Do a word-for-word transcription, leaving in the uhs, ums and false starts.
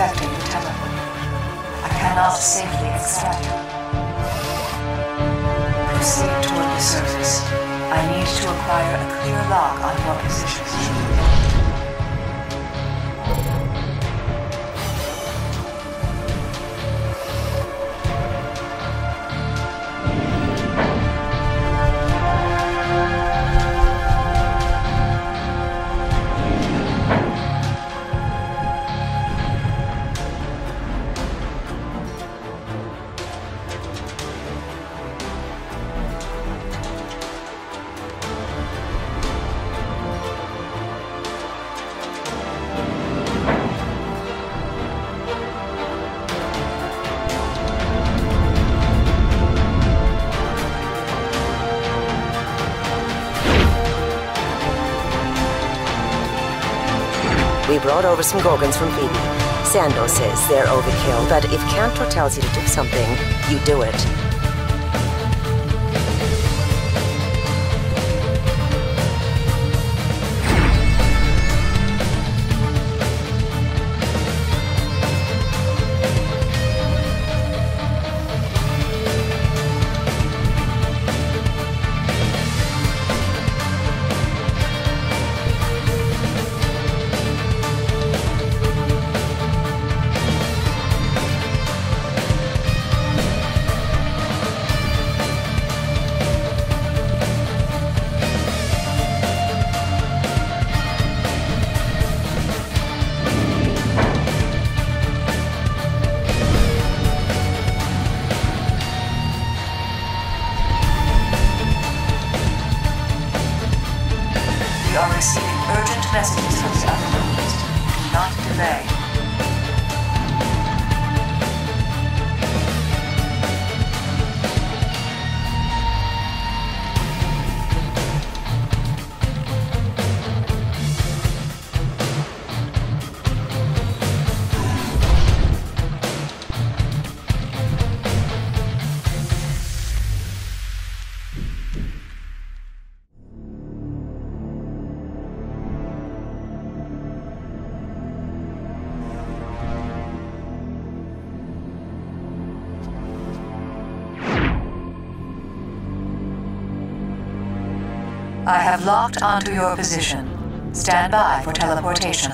inspecting the teleport. I cannot safely extract it. Proceed toward the surface. I need to acquire a clear lock on your position. We brought over some Gorgons from Phoebe. Sando says they're overkill, but if Cantor tells you to do something, you do it. We are receiving urgent messages from the other rooms. Do not delay. I have locked onto your position. Stand by for teleportation.